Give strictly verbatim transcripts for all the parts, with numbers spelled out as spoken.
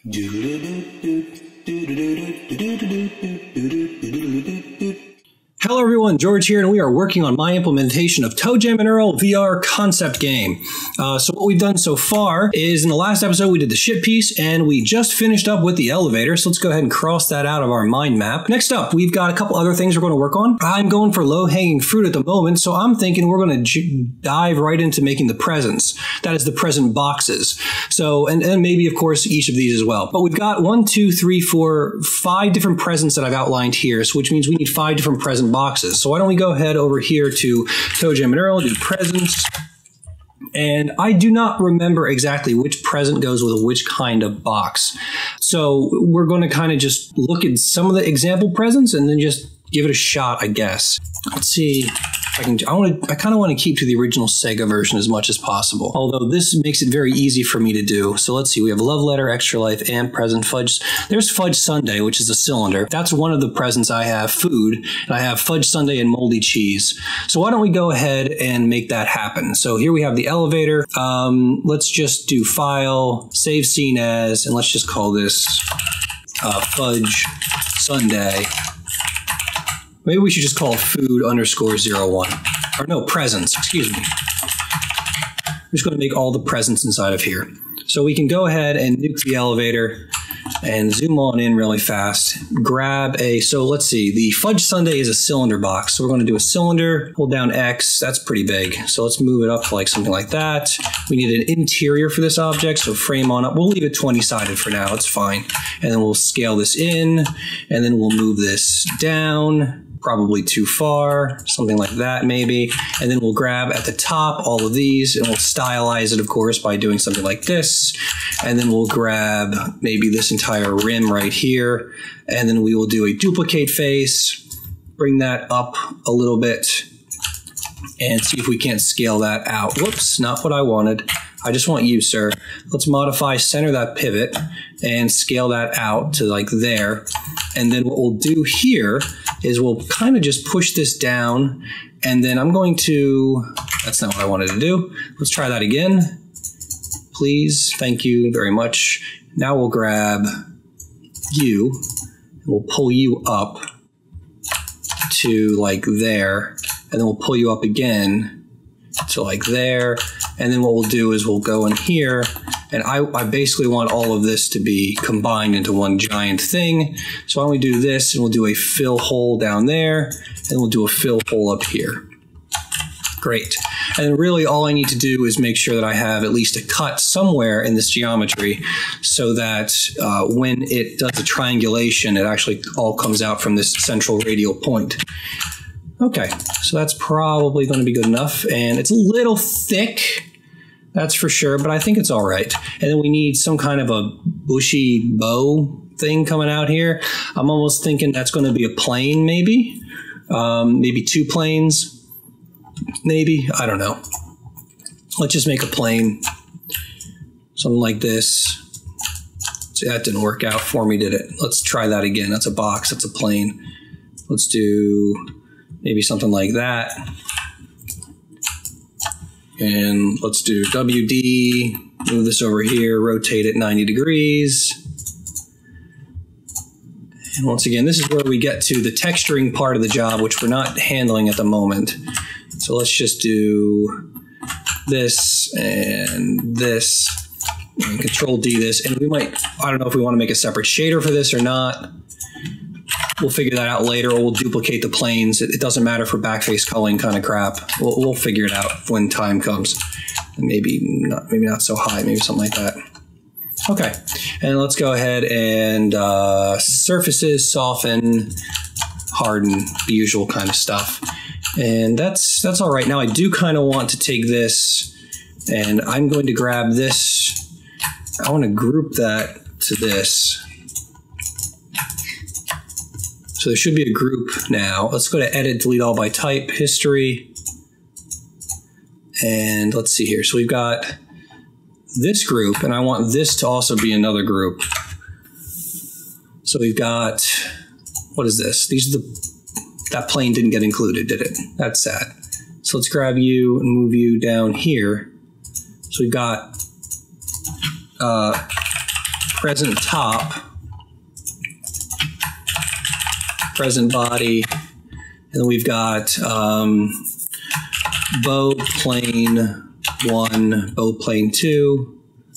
Hello everyone, George here, and we are working on my implementation of Toejam and Earl V R concept game. Uh, so what we've done so far is in the last episode we did the ship piece, and we just finished up with the elevator, so let's go ahead and cross that out of our mind map. Next up, we've got a couple other things we're going to work on. I'm going for low-hanging fruit at the moment, so I'm thinking we're going to dive right into making the presents. That is the present boxes. So, and, and maybe, of course, each of these as well. But we've got one, two, three, four, five different presents that I've outlined here, so which means we need five different present boxes. So why don't we go ahead over here to Toejam and Earl, do presents. And I do not remember exactly which present goes with which kind of box. So we're going to kind of just look at some of the example presents and then just give it a shot, I guess. Let's see. I can. I want to. I kind of want to keep to the original Sega version as much as possible. Although this makes it very easy for me to do. So let's see. We have Love Letter, Extra Life, and Present Fudge. There's Fudge Sundae, which is a cylinder. That's one of the presents I have. Food, and I have Fudge Sundae and moldy cheese. So why don't we go ahead and make that happen? So here we have the elevator. Um, let's just do File, Save Scene As, and let's just call this uh, Fudge Sundae. Maybe we should just call it food underscore zero one. Or no, presents, excuse me. I'm just going to make all the presents inside of here. So we can go ahead and nuke the elevator and zoom on in really fast. Grab a, so let's see, the Fudge Sundae is a cylinder box. So we're going to do a cylinder, hold down X, that's pretty big. So let's move it up to like something like that. We need an interior for this object, so frame on up. We'll leave it twenty sided for now, it's fine. And then we'll scale this in, and then we'll move this down. Probably too far, something like that maybe. And then we'll grab at the top all of these and we'll stylize it, of course, by doing something like this. And then we'll grab maybe this entire rim right here. And then we will do a duplicate face, bring that up a little bit, and see if we can't scale that out. Whoops, not what I wanted. I just want you, sir. Let's modify center that pivot and scale that out to like there. And then what we'll do here is we'll kind of just push this down, and then I'm going to, that's not what I wanted to do. Let's try that again. Please, thank you very much. Now we'll grab you, and we'll pull you up to like there, and then we'll pull you up again to like there. And then what we'll do is we'll go in here, and I, I basically want all of this to be combined into one giant thing. So why don't we do this, and we'll do a fill hole down there, and we'll do a fill hole up here. Great. And then really all I need to do is make sure that I have at least a cut somewhere in this geometry so that uh, when it does the triangulation, it actually all comes out from this central radial point. Okay, so that's probably going to be good enough, and it's a little thick, that's for sure, but I think it's all right. And then we need some kind of a bushy bow thing coming out here. I'm almost thinking that's going to be a plane, maybe, um, maybe two planes, maybe, I don't know. Let's just make a plane, something like this. See, that didn't work out for me, did it? Let's try that again. That's a box, that's a plane. Let's do maybe something like that. And let's do W D, move this over here, rotate it ninety degrees. And once again, this is where we get to the texturing part of the job, which we're not handling at the moment. So let's just do this and this, and Control D this. And we might, I don't know if we want to make a separate shader for this or not. We'll figure that out later, or we'll duplicate the planes. It, it doesn't matter for backface culling kind of crap. We'll, we'll figure it out when time comes. And maybe not, maybe not so high, maybe something like that. Okay, and let's go ahead and uh, surfaces, soften, harden, the usual kind of stuff. And that's that's all right. Now I do kind of want to take this, and I'm going to grab this. I want to group that to this. So there should be a group now. Let's go to Edit, Delete All by Type, History. And let's see here. So we've got this group, and I want this to also be another group. So we've got, what is this? These are the, that plane didn't get included, did it? That's sad. So let's grab you and move you down here. So we've got uh, present top, present body, and then we've got um, bow plane one, bow plane two,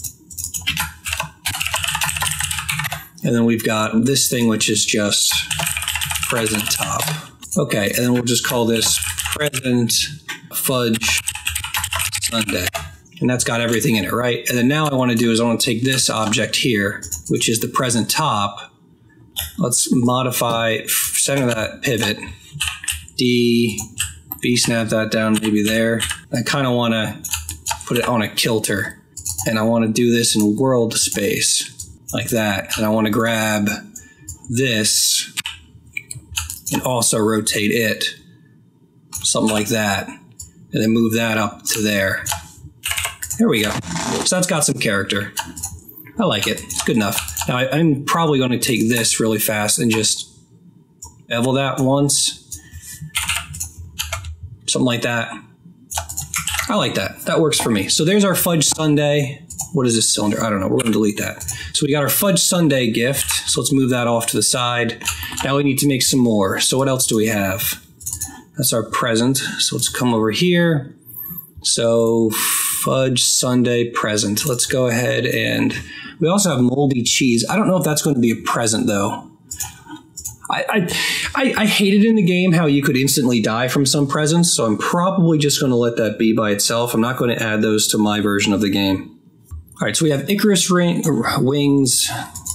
and then we've got this thing which is just present top. Okay, and then we'll just call this present fudge sundae. And that's got everything in it, right? And then now I want to do is I want to take this object here, which is the present top. Let's modify, center that pivot. D, B, snap that down maybe there. I kind of want to put it on a kilter. And I want to do this in world space, like that. And I want to grab this and also rotate it, something like that. And then move that up to there. There we go. So that's got some character. I like it. It's good enough. Now I, I'm probably going to take this really fast and just bevel that once. Something like that. I like that. That works for me. So there's our fudge sundae. What is this cylinder? I don't know. We're going to delete that. So we got our fudge sundae gift. So let's move that off to the side. Now we need to make some more. So what else do we have? That's our present. So let's come over here. So fudge sundae present. Let's go ahead and we also have moldy cheese. I don't know if that's going to be a present though. I, I, I, I hated in the game how you could instantly die from some presents, so I'm probably just going to let that be by itself. I'm not going to add those to my version of the game. All right, so we have Icarus ring, wings.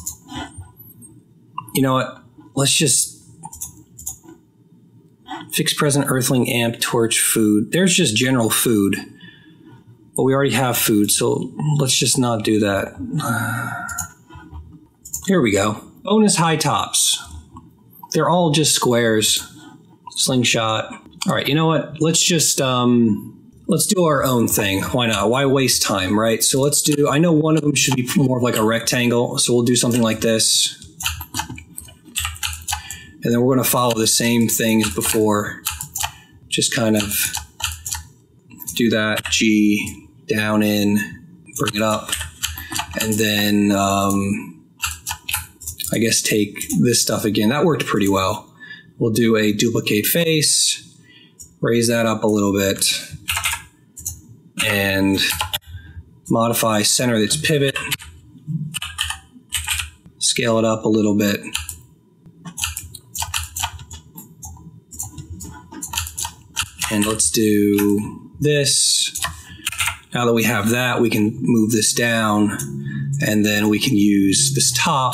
You know what? Let's just fix present earthling amp torch food. There's just general food. But we already have food, so let's just not do that. Uh, here we go. Bonus high tops. They're all just squares. Slingshot. All right, you know what? Let's just, um, let's do our own thing. Why not? Why waste time, right? So let's do, I know one of them should be more of like a rectangle, so we'll do something like this. And then we're going to follow the same thing as before. Just kind of do that. G, down in, bring it up. And then, um, I guess take this stuff again. That worked pretty well. We'll do a duplicate face, raise that up a little bit, and modify center its pivot, scale it up a little bit. And let's do this. Now that we have that, we can move this down, and then we can use this top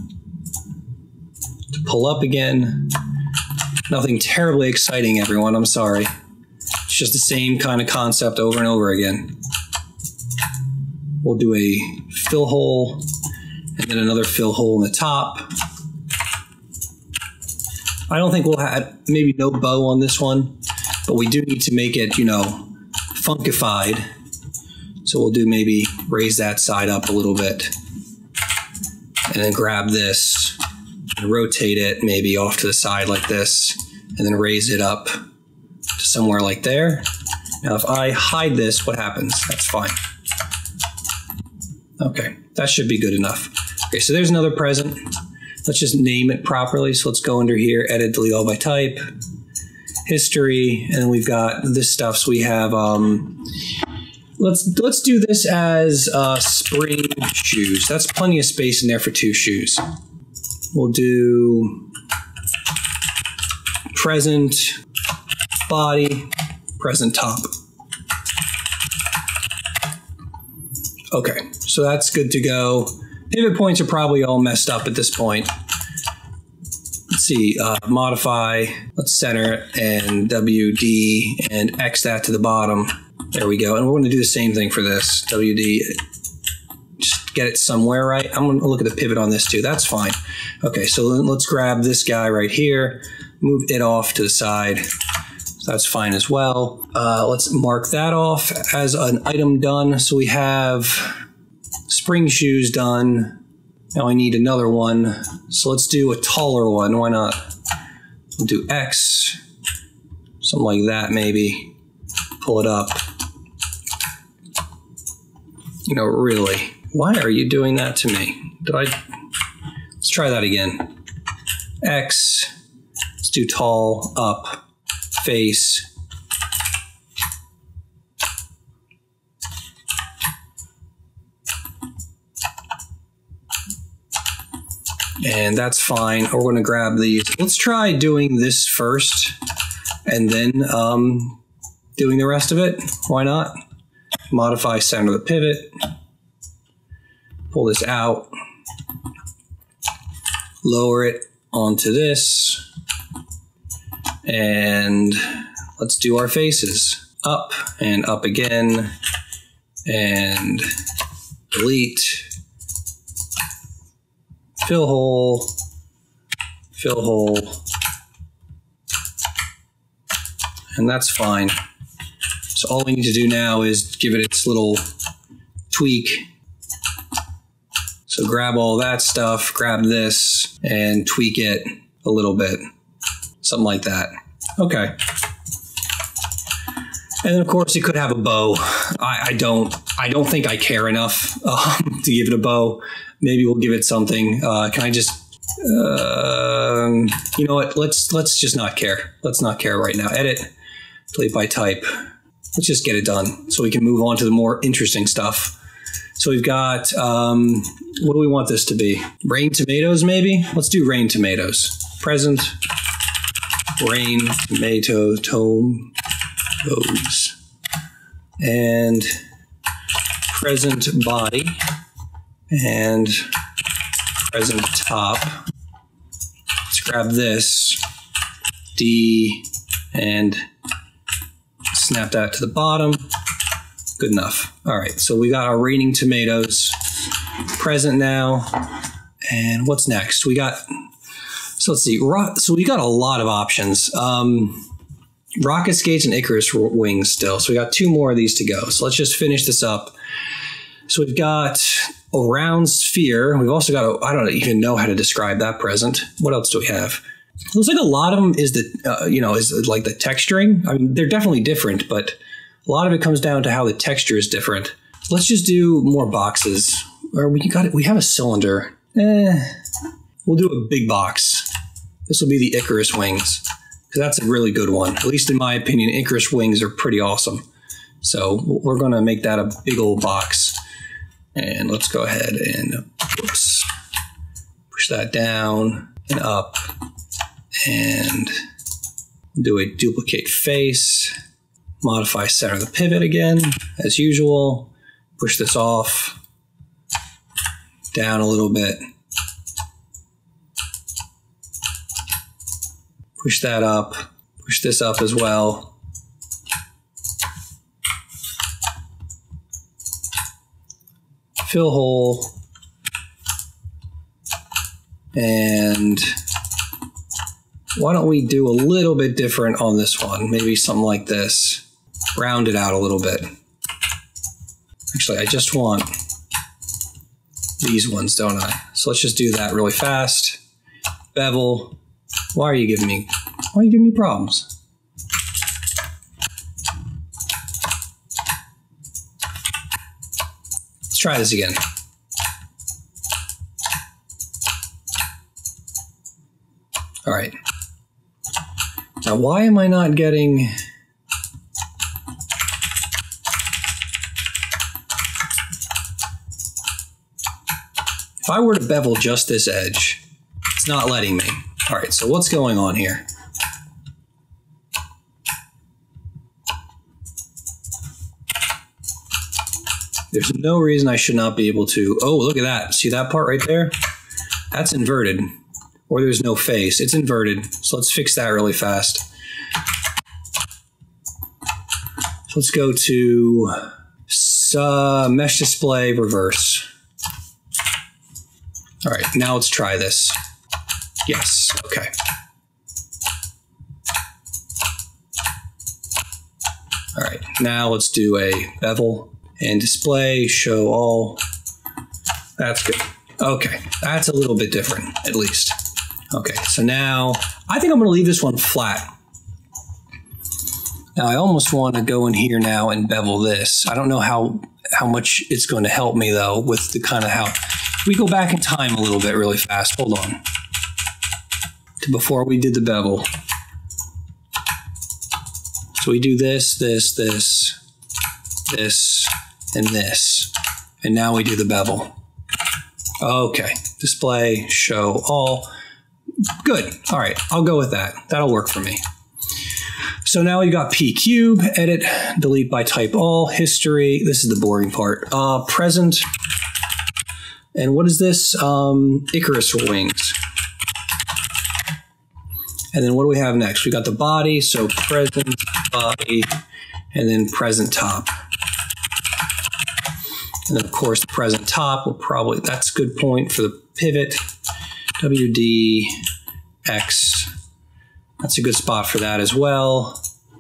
to pull up again. Nothing terribly exciting, everyone. I'm sorry. It's just the same kind of concept over and over again. We'll do a fill hole, and then another fill hole in the top. I don't think we'll have, maybe no bow on this one, but we do need to make it, you know, funkified. So we'll do maybe raise that side up a little bit, and then grab this and rotate it maybe off to the side like this, and then raise it up to somewhere like there. Now if I hide this, what happens? That's fine. Okay, that should be good enough. Okay, so there's another present. Let's just name it properly. So let's go under here, edit, delete all by type, history, and then we've got this stuff. So we have, um, let's let's do this as uh, spring shoes. That's plenty of space in there for two shoes. We'll do present body, present top. Okay, so that's good to go. Pivot points are probably all messed up at this point. Let's see, uh, modify, let's center it, and W D, and X that to the bottom. There we go, and we're going to do the same thing for this. W D, just get it somewhere, right? I'm going to look at the pivot on this too, that's fine. Okay, so let's grab this guy right here, move it off to the side. So that's fine as well. Uh, let's mark that off as an item done. So we have spring shoes done. Now I need another one. So let's do a taller one. Why not? We'll do X, something like that maybe. Pull it up. You know, really, Why are you doing that to me? Did I? Let's try that again. X. Let's do tall, up, face. And that's fine. We're going to grab these. Let's try doing this first and then um, doing the rest of it. Why not? Modify center of the pivot. Pull this out. Lower it onto this. And let's do our faces. Up and up again. And delete. Fill hole, fill hole, and that's fine. So all we need to do now is give it its little tweak. So grab all that stuff, grab this, and tweak it a little bit. Something like that. Okay. And then of course you could have a bow. I, I don't I don't think I care enough um, to give it a bow. Maybe we'll give it something. Uh, can I just, um, you know what? Let's let's just not care. Let's not care right now. Edit, delete by type. Let's just get it done so we can move on to the more interesting stuff. So we've got, um, what do we want this to be? Rain tomatoes, maybe? Let's do rain tomatoes. Present, rain tomato, tomatoes, and present body. And present top. Let's grab this, D, and snap that to the bottom. Good enough. All right, so we got our raining tomatoes present now. And what's next? We got, so let's see, rock, so we got a lot of options. Um, rocket skates and Icarus wings still. So we got two more of these to go. So let's just finish this up. So we've got a round sphere. We've also got a, I don't even know how to describe that present. What else do we have? Looks like a lot of them is the, uh, you know, is like the texturing. I mean, they're definitely different, but a lot of it comes down to how the texture is different. Let's just do more boxes. Or we got it. We have a cylinder. Eh, we'll do a big box. This will be the Icarus wings because that's a really good one. At least in my opinion, Icarus wings are pretty awesome. So we're going to make that a big old box. And let's go ahead and whoops, push that down and up and do a duplicate face, modify center of the pivot again, as usual, push this off, down a little bit, push that up, push this up as well. Fill hole, and why don't we do a little bit different on this one? Maybe something like this. Round it out a little bit. Actually, I just want these ones, don't I? So let's just do that really fast. Bevel. Why are you giving me, why are you giving me problems? Try this again. All right. Now, why am I not getting... If I were to bevel just this edge, it's not letting me. All right, so what's going on here? There's no reason I should not be able to. Oh, look at that. See that part right there? That's inverted. Or there's no face. It's inverted. So let's fix that really fast. So let's go to uh, mesh display reverse. All right, now let's try this. Yes, okay. All right, now let's do a bevel. And display, show all. That's good. Okay, that's a little bit different, at least. Okay, so now I think I'm going to leave this one flat. Now I almost want to go in here now and bevel this. I don't know how how much it's going to help me though with the kind of how we go back in time a little bit really fast. Hold on. To before we did the bevel. So we do this, this, this, this, and this. And now we do the bevel. Okay. Display, show all. Good. All right. I'll go with that. That'll work for me. So now we've got P cube, edit, delete by type all, history. This is the boring part. Uh, present. And what is this? Um, Icarus wings. And then what do we have next? We got the body. So present body, and then present top. And then of course the present top will probably, that's a good point for the pivot. W D X. That's a good spot for that as well.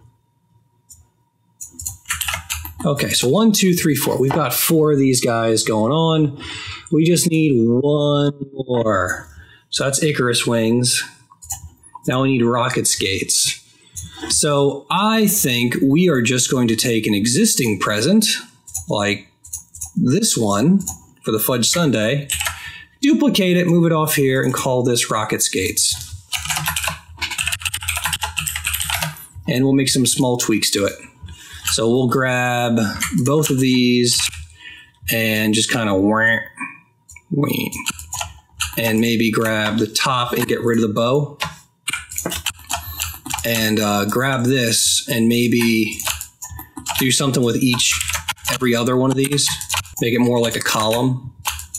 Okay, so one, two, three, four. We've got four of these guys going on. We just need one more. So that's Icarus wings. Now we need rocket skates. So I think we are just going to take an existing present, like this one for the fudge sundae, duplicate it, move it off here, and call this rocket skates. And we'll make some small tweaks to it. So we'll grab both of these and just kind of wah, wah, and maybe grab the top and get rid of the bow. And uh, grab this and maybe do something with each, every other one of these. Make it more like a column.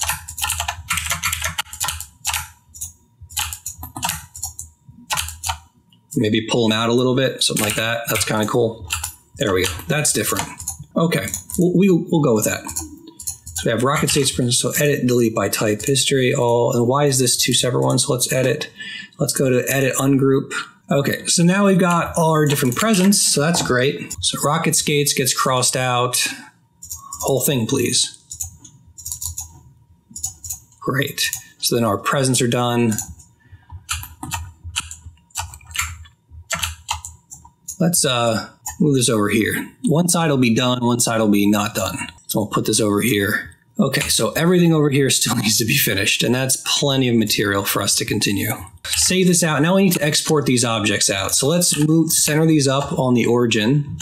Maybe pull them out a little bit, something like that. That's kind of cool. There we go. That's different. Okay, we'll, we'll, we'll go with that. So we have rocket states, so edit, delete by type, history, all. And why is this two separate ones? So let's edit. Let's go to edit, ungroup. Okay, so now we've got all our different presents, so that's great. So rocket skates gets crossed out. Whole thing, please. Great. So then our presents are done. Let's uh, move this over here. One side will be done, one side will be not done. So we'll put this over here. Okay, so everything over here still needs to be finished, and that's plenty of material for us to continue. Save this out. Now we need to export these objects out. So let's move, center these up on the origin.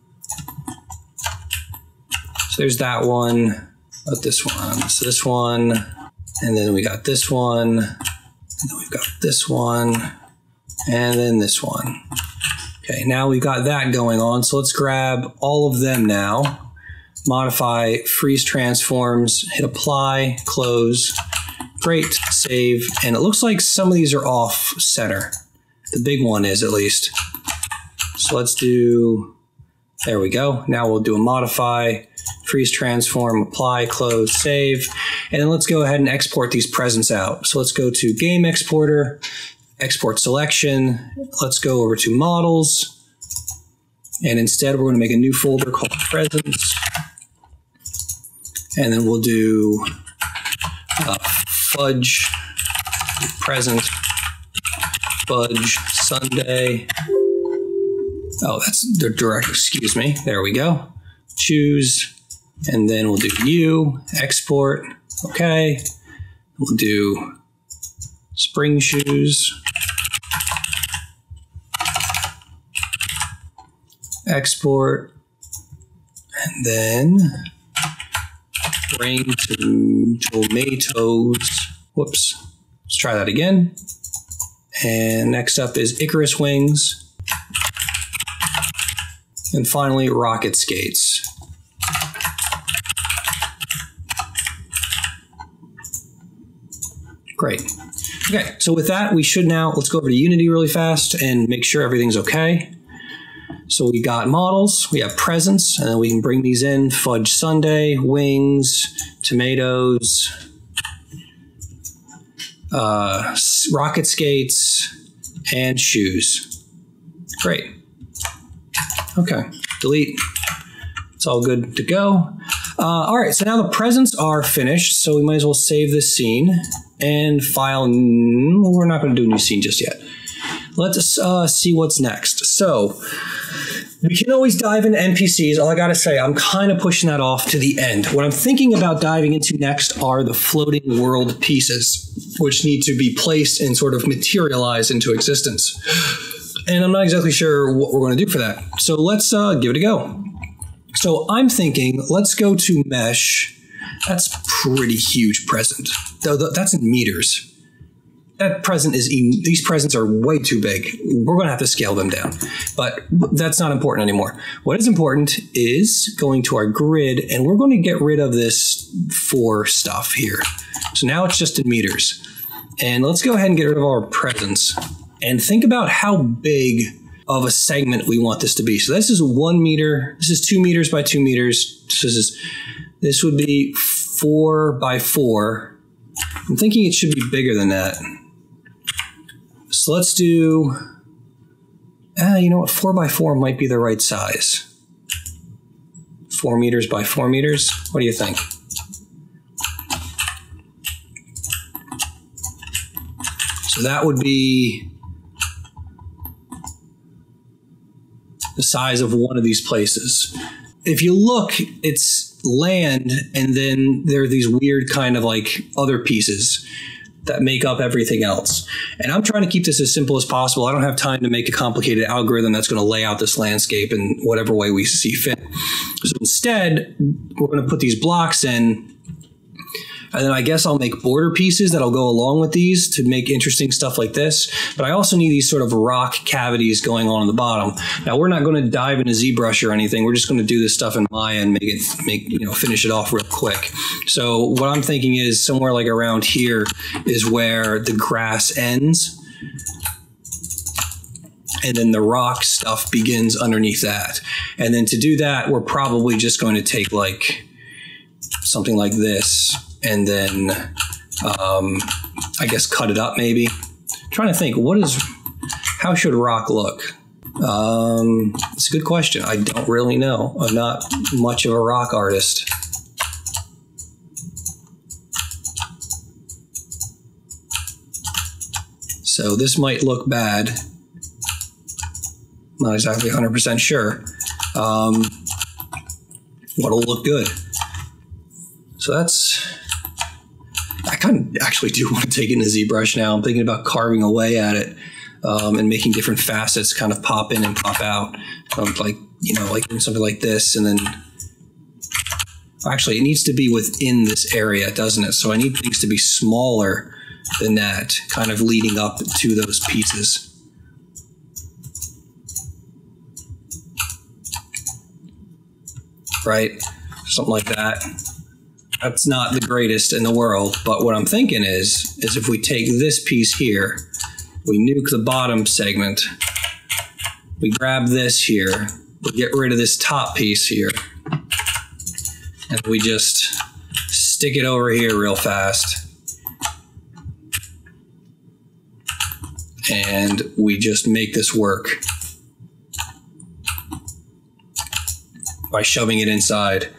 So there's that one, but this one, so this one, and then we got this one, and then we've got this one, and then this one. Okay, now we've got that going on, so let's grab all of them now. Modify, freeze transforms, hit apply, close. Great, save. And it looks like some of these are off center. The big one is at least. So let's do, there we go. Now we'll do a modify, freeze transform, apply, close, save. And then let's go ahead and export these presents out. So let's go to game exporter, export selection. Let's go over to models. And instead we're going to make a new folder called presents. And then we'll do uh, fudge present, fudge sundae. Oh, that's the direct, excuse me. There we go. Choose, and then we'll do U, export. Okay. We'll do spring shoes. Export. And then bring to tomatoes. Whoops. Let's try that again. And next up is Icarus wings. And finally, rocket skates. Great. Okay, so with that, we should now, let's go over to Unity really fast and make sure everything's okay. So we got models, we have presents, and then we can bring these in. Fudge sundae, wings, tomatoes, uh, rocket skates, and shoes. Great. Okay, delete. It's all good to go. Uh, all right, so now the presents are finished, so we might as well save this scene and file. We're not going to do a new scene just yet. Let's uh, see what's next. So We can always dive into N P Cs. All I gotta say, I'm kind of pushing that off to the end. What I'm thinking about diving into next are the floating world pieces, which need to be placed and sort of materialize into existence. And I'm not exactly sure what we're going to do for that. So let's uh, give it a go. So I'm thinking, let's go to mesh. That's pretty huge present. Though that's in meters. That present is, these presents are way too big. We're going to have to scale them down, but that's not important anymore. What is important is going to our grid, and we're going to get rid of this four stuff here. So now it's just in meters. And let's go ahead and get rid of our presents and think about how big of a segment we want this to be. So this is one meter. This is two meters by two meters. This is, this would be four by four. I'm thinking it should be bigger than that. So let's do, ah, you know what, four by four might be the right size. Four meters by four meters. What do you think? So that would be the size of one of these places. If you look, it's land, and then there are these weird kind of like other pieces that make up everything else. And I'm trying to keep this as simple as possible. I don't have time to make a complicated algorithm that's going to lay out this landscape in whatever way we see fit. So instead, we're going to put these blocks in, and then I guess I'll make border pieces that'll go along with these to make interesting stuff like this. But I also need these sort of rock cavities going on in the bottom. Now, we're not going to dive into ZBrush or anything. We're just going to do this stuff in Maya and make it, make you know, finish it off real quick. So what I'm thinking is somewhere like around here is where the grass ends. And then the rock stuff begins underneath that. And then to do that, we're probably just going to take like something like this, and then um, I guess cut it up maybe. I'm trying to think, what is, how should rock look? Um, it's a good question. I don't really know. I'm not much of a rock artist. So this might look bad. Not exactly one hundred percent sure. Um, what'll look good? So that's, I kind of actually do want to take it into ZBrush now. I'm thinking about carving away at it um, and making different facets kind of pop in and pop out. Um, like, you know, like something like this. And then actually it needs to be within this area, doesn't it? So I need things to be smaller than that, kind of leading up to those pieces. Right? Something like that. That's not the greatest in the world, but what I'm thinking is, is if we take this piece here, we nuke the bottom segment, we grab this here, we get rid of this top piece here, and we just stick it over here real fast. And we just make this work by shoving it inside.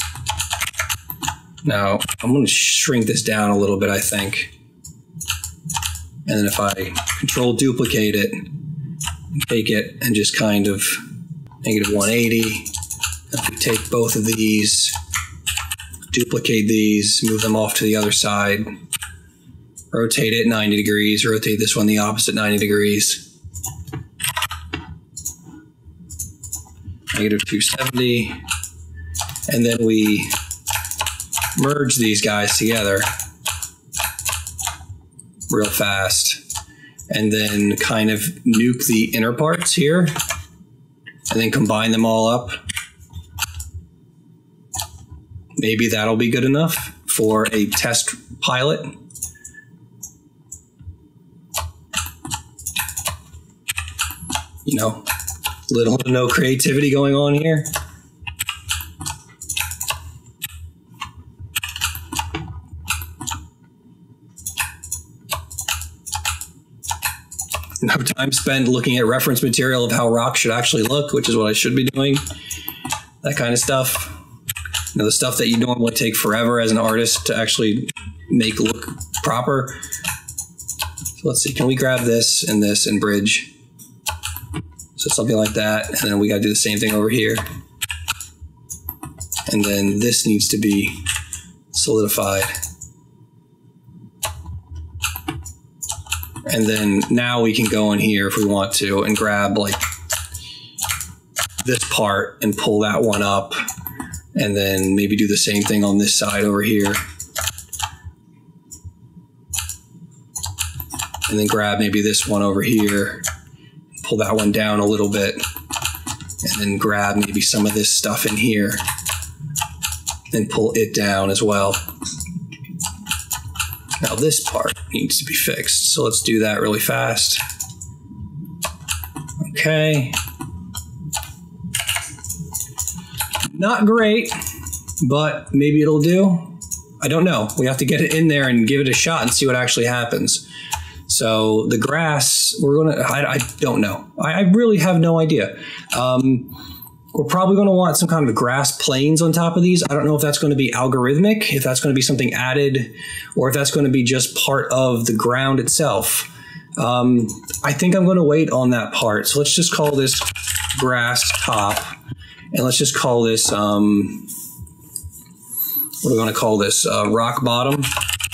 Now, I'm going to shrink this down a little bit, I think. And then if I control duplicate it, take it and just kind of negative one eighty. If we take both of these, duplicate these, move them off to the other side, rotate it ninety degrees, rotate this one the opposite ninety degrees. Negative two seventy. And then we merge these guys together real fast, and then kind of nuke the inner parts here, and then combine them all up. Maybe that'll be good enough for a test pilot. You know, little to no creativity going on here. No time spent looking at reference material of how rock should actually look, which is what I should be doing. That kind of stuff. You know, the stuff that you normally take forever as an artist to actually make look proper. So let's see, can we grab this and this and bridge? So something like that, and then we got to do the same thing over here. And then this needs to be solidified. And then now we can go in here if we want to and grab like this part and pull that one up, and then maybe do the same thing on this side over here. And then grab maybe this one over here, pull that one down a little bit, and then grab maybe some of this stuff in here and pull it down as well. Now this part needs to be fixed, so let's do that really fast. Okay. Not great, but maybe it'll do. I don't know. We have to get it in there and give it a shot and see what actually happens. So the grass, we're gonna, I, I don't know. I, I really have no idea. Um, we're probably gonna want some kind of grass planes on top of these. I don't know if that's gonna be algorithmic, if that's gonna be something added, or if that's gonna be just part of the ground itself. Um, I think I'm gonna wait on that part. So let's just call this grass top, and let's just call this, um, what are we gonna call this? Uh, rock bottom.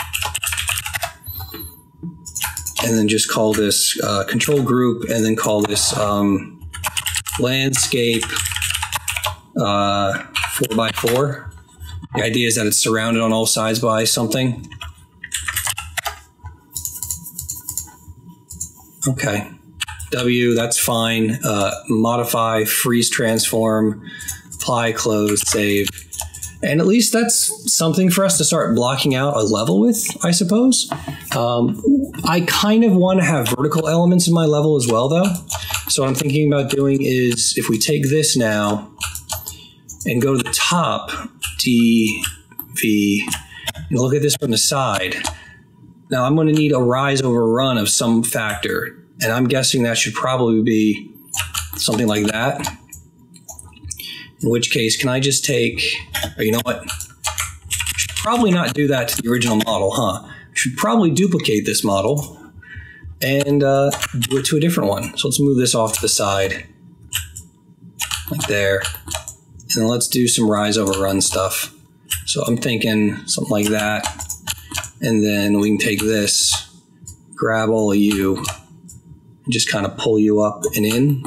And then just call this uh, control group, and then call this um, landscape uh, four by four. The idea is that it's surrounded on all sides by something. Okay, W, that's fine. Uh, modify, freeze, transform, apply, close, save. And at least that's something for us to start blocking out a level with, I suppose. Um, I kind of want to have vertical elements in my level as well, though. So what I'm thinking about doing is, if we take this now and go to the top, D, V, and look at this from the side. Now I'm going to need a rise over run of some factor, and I'm guessing that should probably be something like that. In which case, can I just take, or you know what? Should probably not do that to the original model, huh? Should probably duplicate this model and uh, do it to a different one. So let's move this off to the side, like there. And then let's do some rise over run stuff. So I'm thinking something like that. And then we can take this, grab all of you, and just kind of pull you up and in.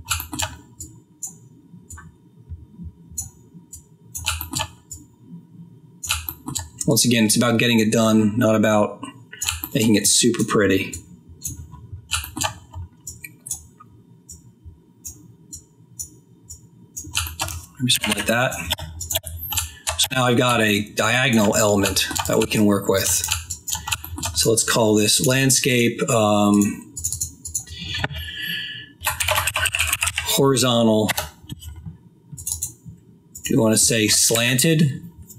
Once again, it's about getting it done, not about making it super pretty. Maybe something like that. So now I've got a diagonal element that we can work with. So let's call this landscape um, horizontal. Do you want to say slanted?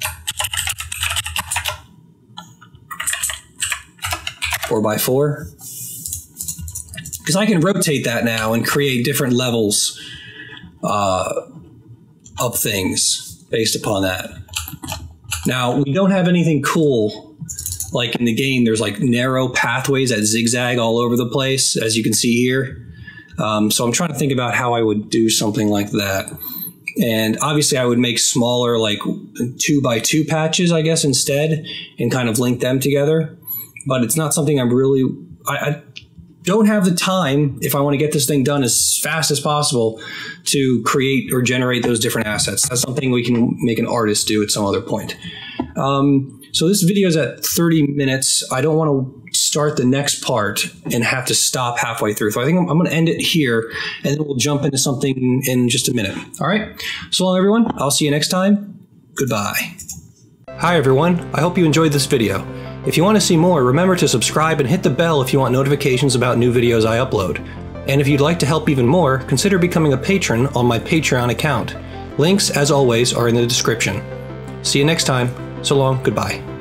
Four by four, because I can rotate that now and create different levels uh, of things based upon that. Now we don't have anything cool like in the game. There's like narrow pathways that zigzag all over the place, as you can see here. Um, so I'm trying to think about how I would do something like that. And obviously I would make smaller, like two by two patches, I guess, instead, and kind of link them together. But it's not something I'm really, I, I don't have the time, if I want to get this thing done as fast as possible, to create or generate those different assets. That's something we can make an artist do at some other point. Um, so this video is at thirty minutes. I don't want to start the next part and have to stop halfway through. So I think I'm, I'm going to end it here, and then we'll jump into something in just a minute. All right. So long, everyone. I'll see you next time. Goodbye. Hi, everyone. I hope you enjoyed this video. If you want to see more, remember to subscribe and hit the bell if you want notifications about new videos I upload. And if you'd like to help even more, consider becoming a patron on my Patreon account. Links, as always, are in the description. See you next time. So long, goodbye.